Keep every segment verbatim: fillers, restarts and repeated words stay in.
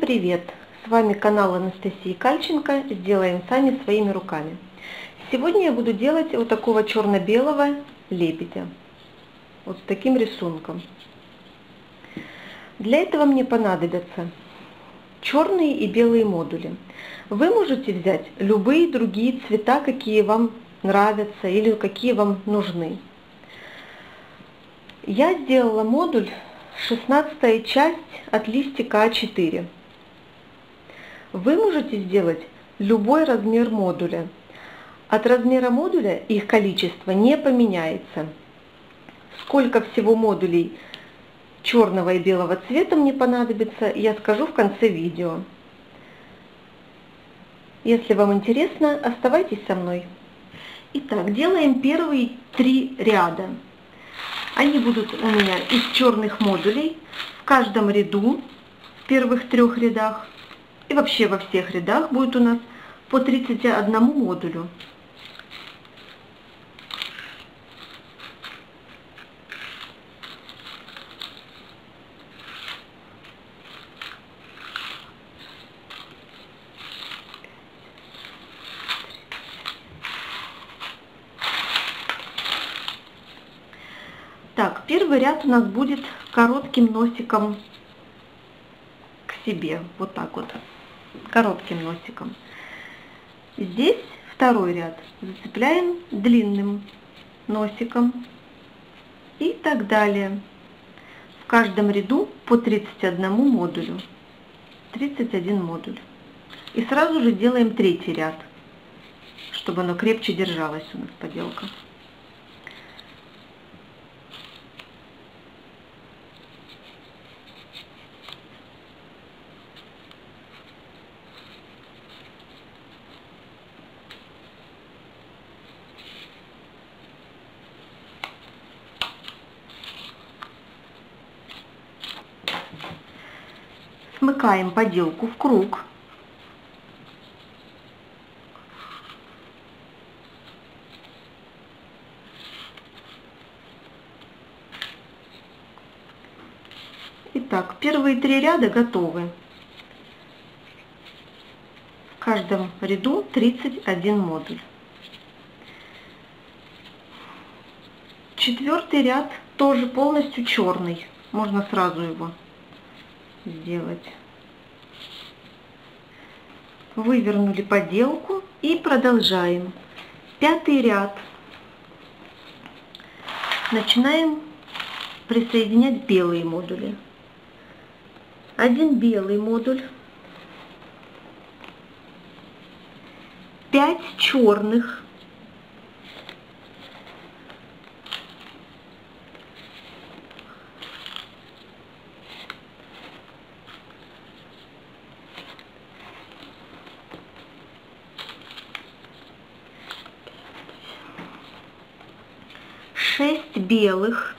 привет! С вами канал Анастасии Кальченко. Сделаем сами своими руками. Сегодня я буду делать вот такого черно-белого лебедя. Вот с таким рисунком. Для этого мне понадобятся черные и белые модули. Вы можете взять любые другие цвета, какие вам нравятся или какие вам нужны. Я сделала модуль шестнадцатая часть от листика а четыре. Вы можете сделать любой размер модуля. От размера модуля их количество не поменяется. Сколько всего модулей черного и белого цвета мне понадобится, я скажу в конце видео. Если вам интересно, оставайтесь со мной. Итак, делаем первые три ряда. Они будут у меня из черных модулей в каждом ряду, в первых трех рядах и вообще во всех рядах будет у нас по тридцати одному модулю. Так, первый ряд у нас будет коротким носиком к себе, вот так вот, коротким носиком. Здесь второй ряд зацепляем длинным носиком и так далее. В каждом ряду по тридцати одному модулю, тридцать один модуль. И сразу же делаем третий ряд, чтобы оно крепче держалось у нас поделка. Смыкаем поделку в круг. Итак, первые три ряда готовы. В каждом ряду тридцать один модуль. Четвертый ряд тоже полностью черный. Можно сразу его сделать. Вывернули поделку и продолжаем. Пятый ряд. Начинаем присоединять белые модули. Один белый модуль, пять черных, шесть белых,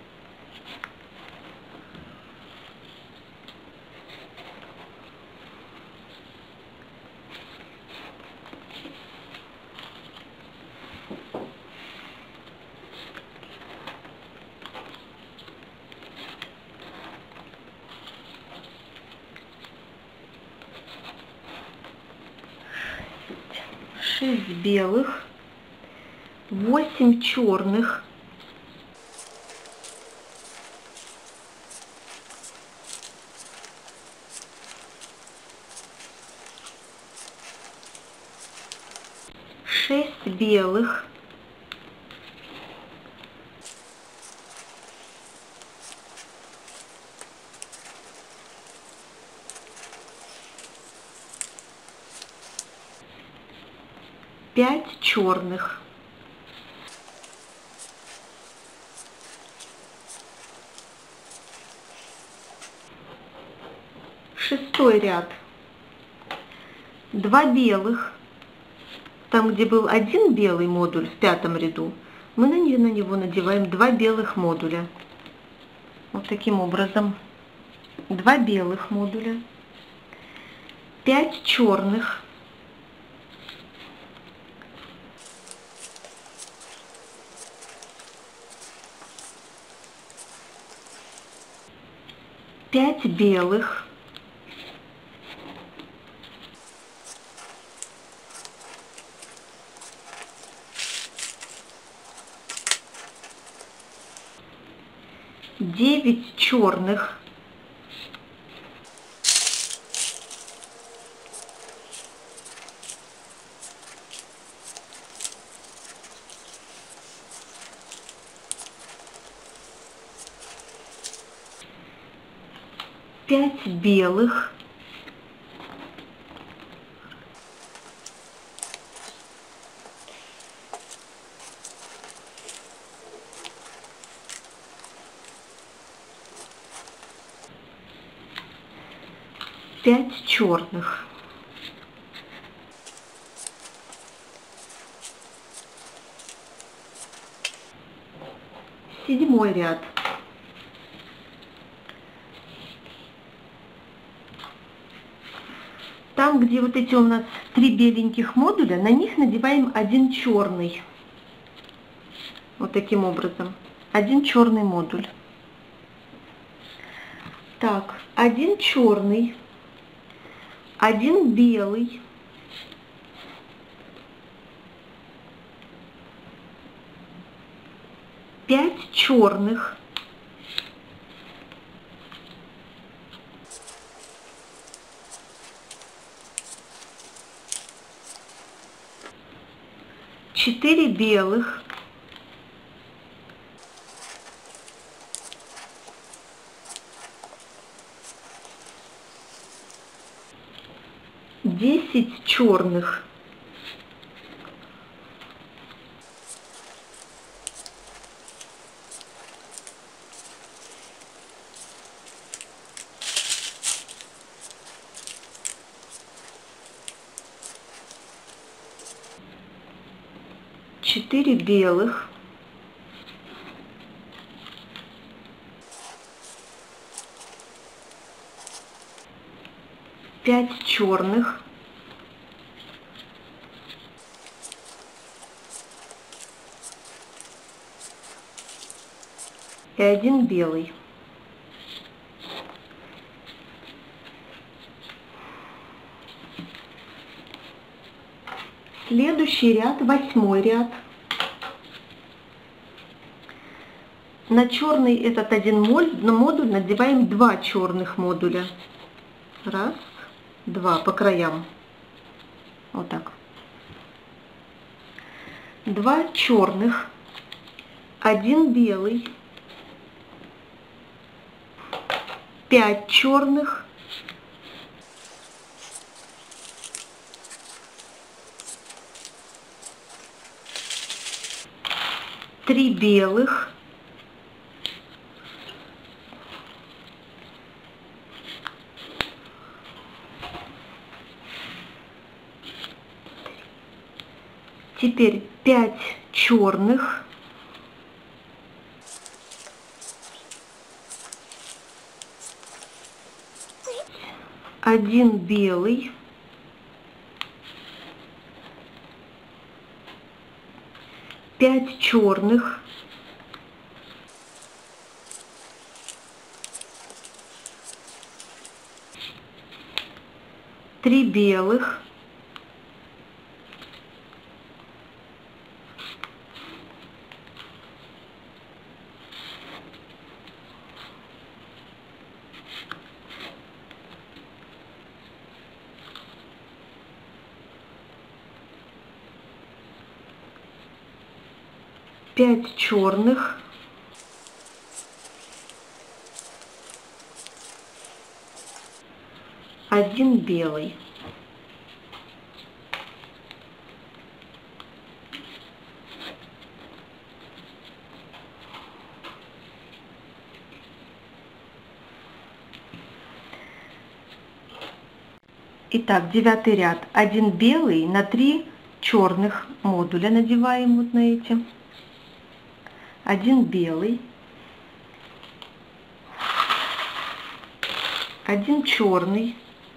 шесть белых, восемь черных, шесть белых, пять черных, шестой ряд, два белых. Там, где был один белый модуль в пятом ряду, мы на него, на него надеваем два белых модуля. Вот таким образом. Два белых модуля, пять черных, пять белых, девять черных, пять белых, пять черных, седьмой ряд, там, где вот эти у нас три беленьких модуля, на них надеваем один черный, вот таким образом, один черный модуль. Так, один черный, один белый, пять черных, четыре белых, десять черных, четыре белых, пять черных, и один белый. Следующий ряд, восьмой ряд. На черный этот один модуль надеваем два черных модуля. Раз, два по краям. Вот так. Два черных, один белый, пять черных, три белых, теперь пять черных, один белый, пять черных, три белых, пять черных, один белый. Итак, девятый ряд. Один белый на три черных модуля надеваем вот на эти. Один белый, один черный,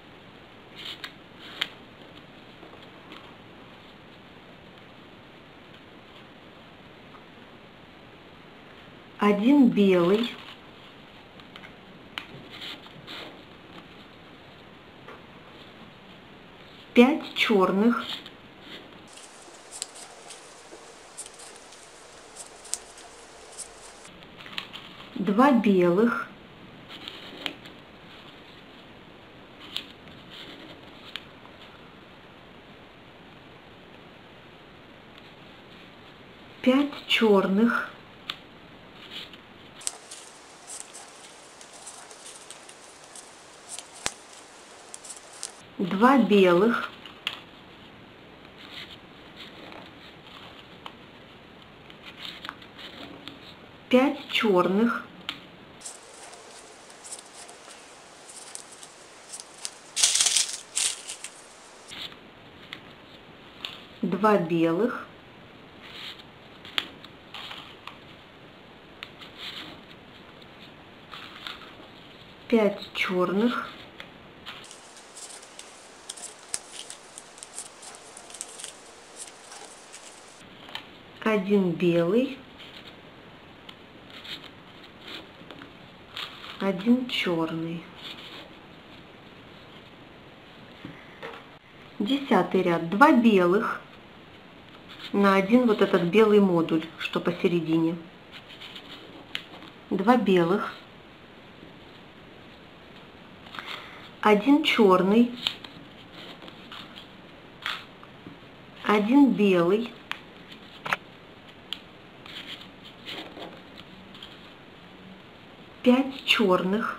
один белый, пять черных, два белых, пять черных, два белых, пять черных, два белых, пять черных, один белый, один черный. Десятый ряд. Два белых на один вот этот белый модуль, что посередине. Два белых, один черный, один белый, пять черных,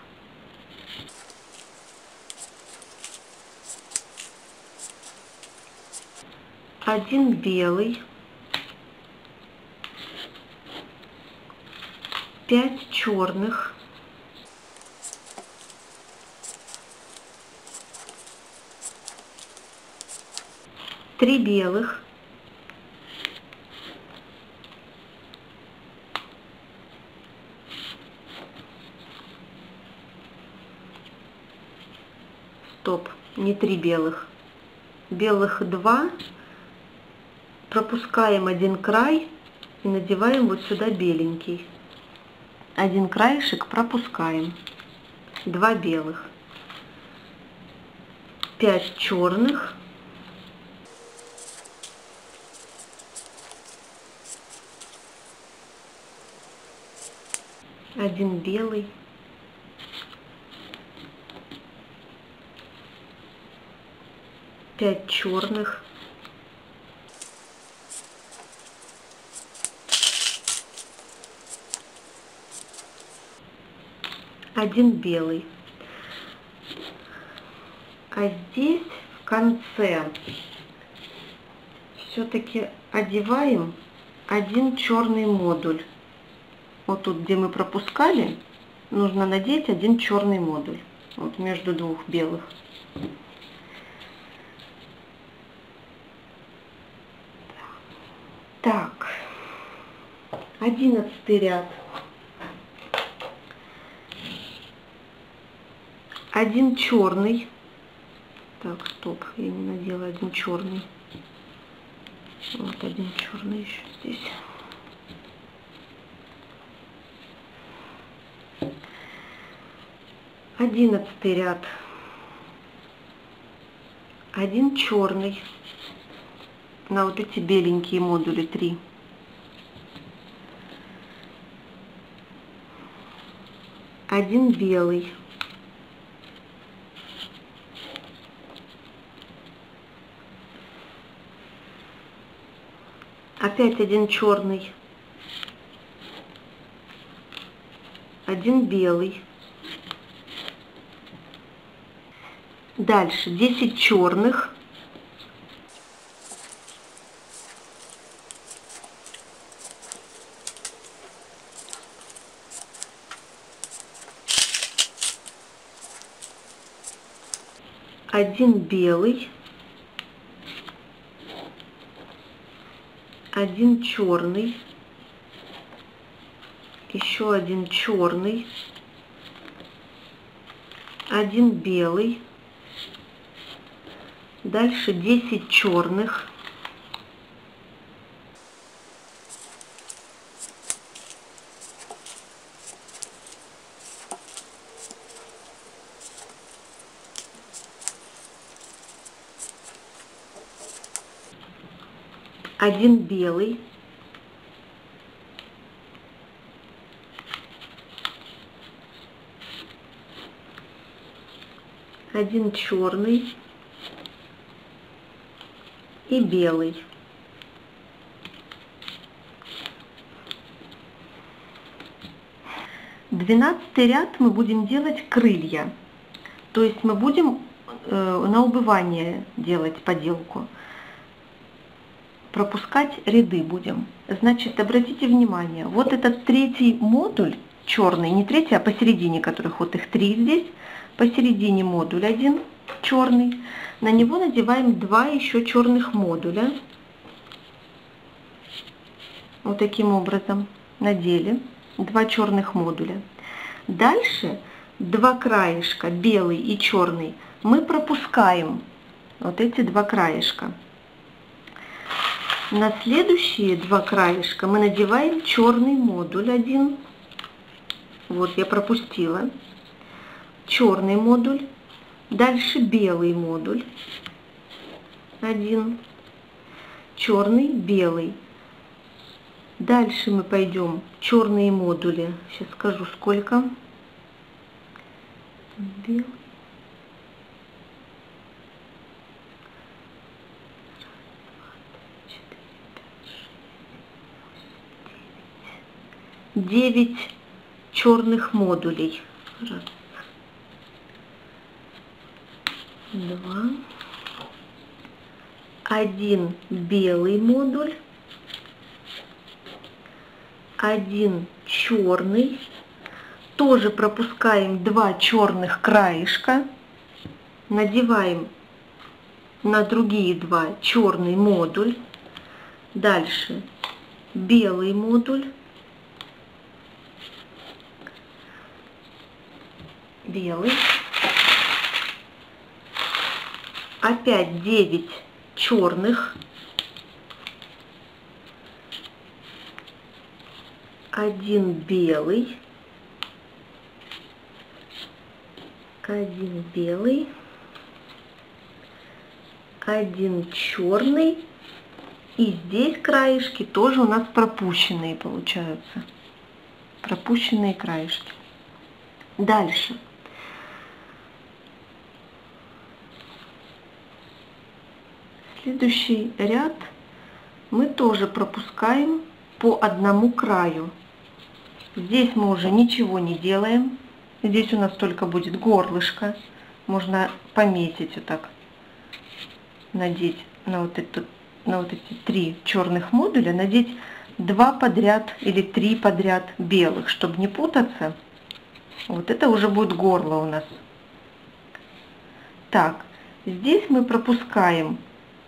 один белый, пять черных, три белых, стоп, не три белых, белых два, пропускаем один край и надеваем вот сюда беленький. Один краешек пропускаем, два белых, пять черных, один белый, пять черных, один белый. А здесь в конце все-таки одеваем один черный модуль. Вот тут, где мы пропускали, нужно надеть один черный модуль. Вот между двух белых. Так, одиннадцатый ряд. Один черный. Так, стоп, я не надела один черный. Вот один черный еще здесь. Одиннадцатый ряд. Один черный на вот эти беленькие модули три. Один белый. Опять один черный, один белый. Дальше десять черных, один белый, один черный, еще один черный, один белый, дальше десять черных, один белый, один черный и белый. Двенадцатый ряд мы будем делать крылья, то есть мы будем э, на убывание делать поделку, пропускать ряды будем. Значит, обратите внимание, вот этот третий модуль черный, не третий, а посередине, которых вот их три здесь, посередине модуль один черный, на него надеваем два еще черных модуля, вот таким образом надели. Два черных модуля. Дальше два краешка, белый и черный, мы пропускаем. Вот эти два краешка. На следующие два краешка мы надеваем черный модуль один. Вот я пропустила. Черный модуль. Дальше белый модуль. Один. Черный, белый. Дальше мы пойдем черные модули. Сейчас скажу сколько. Белый. Девять черных модулей. Раз. Два. Один белый модуль. Один черный, тоже пропускаем два черных краешка, надеваем на другие два черный модуль, дальше белый модуль, белый, опять девять черных, один белый, один белый, один черный, и здесь краешки тоже у нас пропущенные получаются, пропущенные краешки. Дальше. Следующий ряд мы тоже пропускаем по одному краю. Здесь мы уже ничего не делаем. Здесь у нас только будет горлышко. Можно пометить вот так, надеть на вот, эту, на вот эти три черных модуля, надеть два подряд или три подряд белых, чтобы не путаться. Вот это уже будет горло у нас. Так, здесь мы пропускаем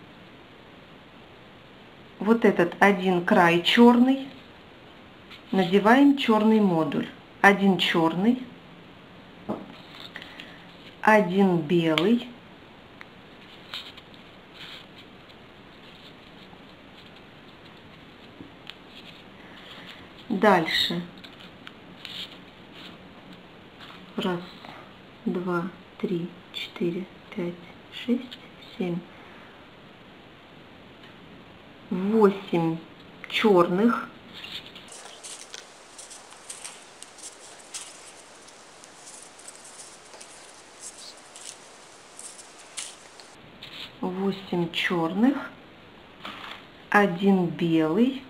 вот этот один край черный, надеваем черный модуль, один черный, один белый, дальше раз, два, три, четыре, пять, шесть, семь, восемь черных, восемь черных, один белый,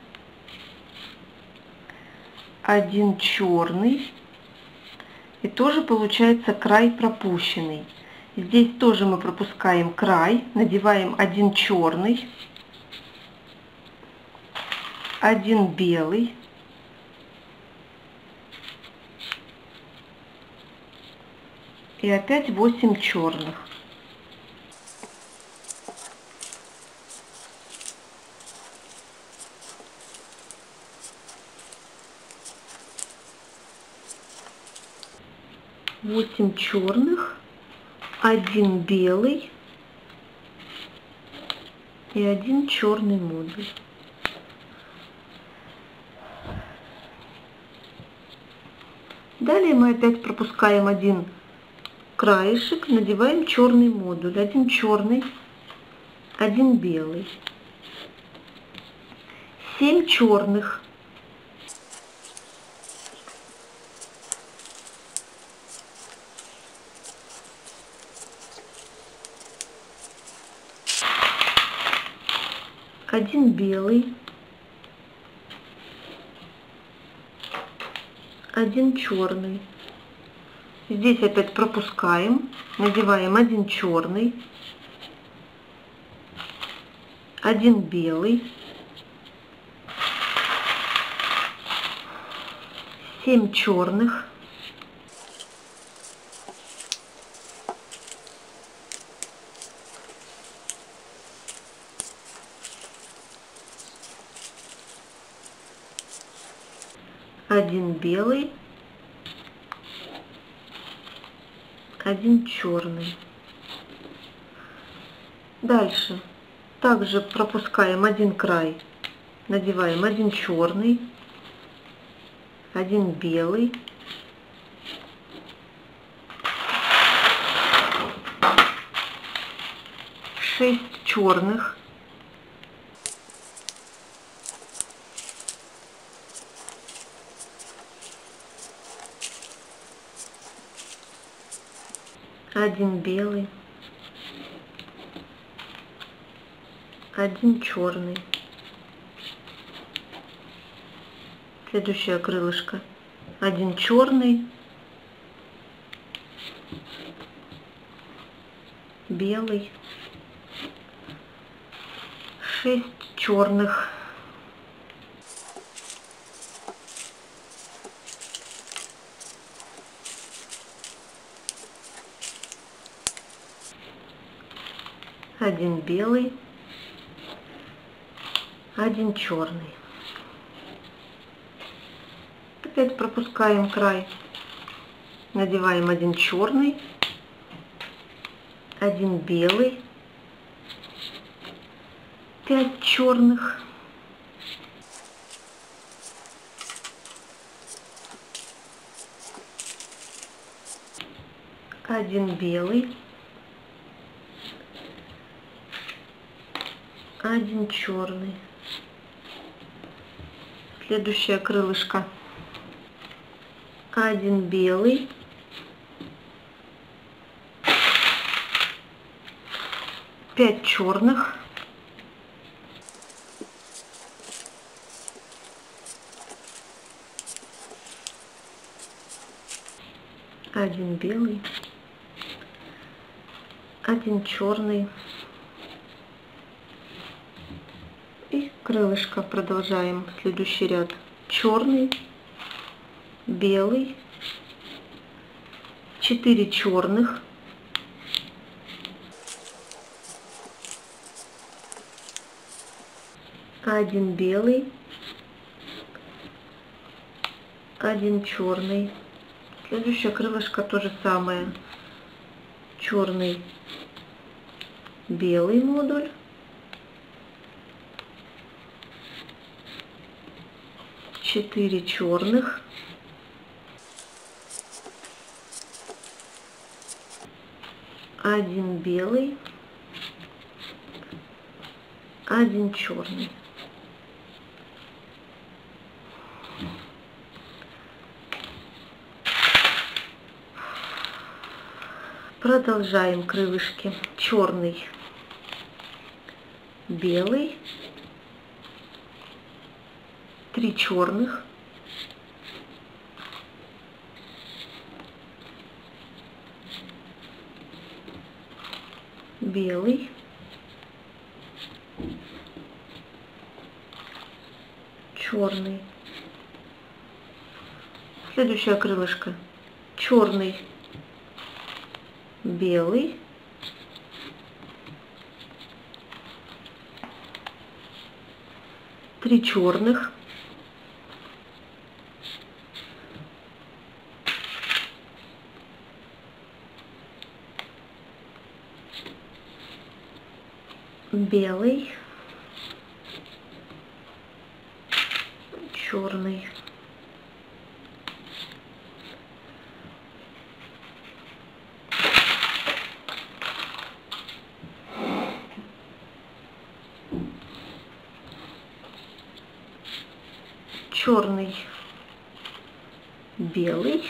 один черный, и тоже получается край пропущенный. Здесь тоже мы пропускаем край, надеваем один черный, один белый, и опять восемь черных. восемь черных, один белый и один черный модуль. Далее мы опять пропускаем один краешек, надеваем черный модуль, один черный, один белый, семь черных, один белый, один черный. Здесь опять пропускаем, надеваем один черный, один белый, семь черных, один белый, один черный. Дальше также пропускаем один край, надеваем один черный, один белый, шесть черных, один белый, один черный. Следующее крылышко. Один черный, белый, шесть черных, один белый, один черный. Опять пропускаем край, надеваем один черный, один белый, пять черных, один белый, один черный. Следующее крылышко. Один белый, пять черных, один белый, один черный и крылышко. Продолжаем следующий ряд. Черный, белый, четыре черных, один белый, один черный. Следующее крылышко то же самое. Черный, белый модуль, четыре черных, один белый, один черный. Продолжаем крылышки. Черный, белый, три черных, белый, черный. Следующее крылышко. Черный, белый, три черных, белый, черный. Черный, белый,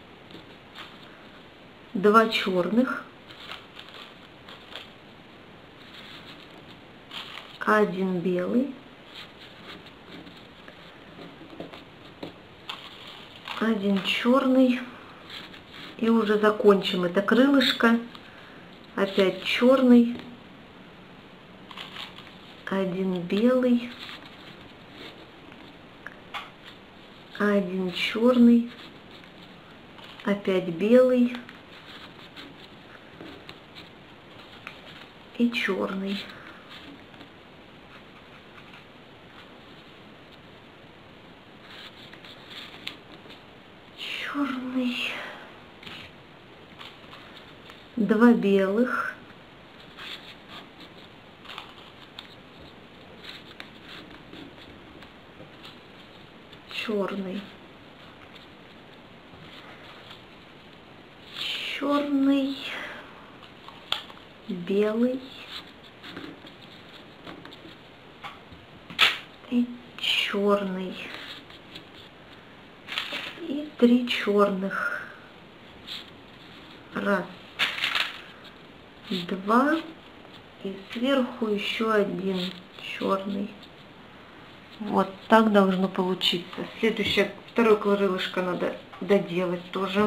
два черных, один белый, один черный, и уже закончим это крылышко. Опять черный, один белый, один черный, опять белый и черный. Черный, два белых, черный, черный, белый и черный, и три черных. Раз, два, и сверху еще один черный. Вот так должно получиться. Следующее, второе крылышко надо доделать тоже.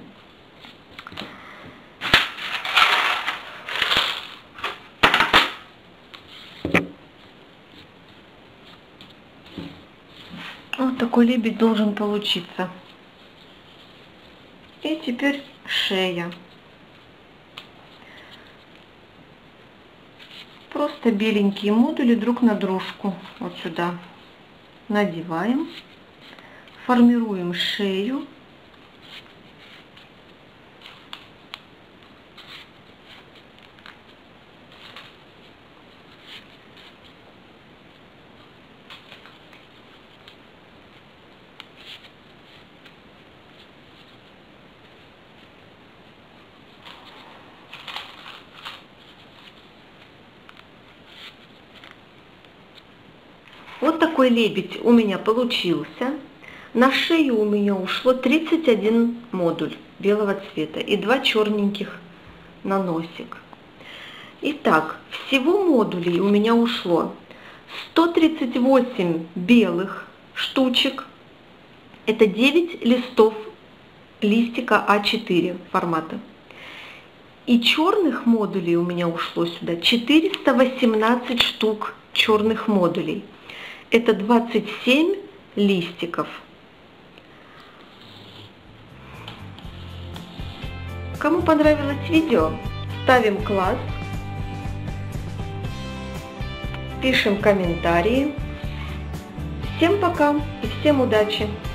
Вот такой лебедь должен получиться. И теперь шея. Просто беленькие модули друг на дружку. Вот сюда надеваем. Формируем шею. Вот такой лебедь у меня получился. На шею у меня ушло тридцать один модуль белого цвета и два черненьких на носик. Итак, всего модулей у меня ушло сто тридцать восемь белых штучек. Это девять листов листика а четыре формата. И черных модулей у меня ушло сюда четыреста восемнадцать штук черных модулей. Это двадцать семь листиков. Кому понравилось видео, ставим класс, пишем комментарии. Всем пока и всем удачи!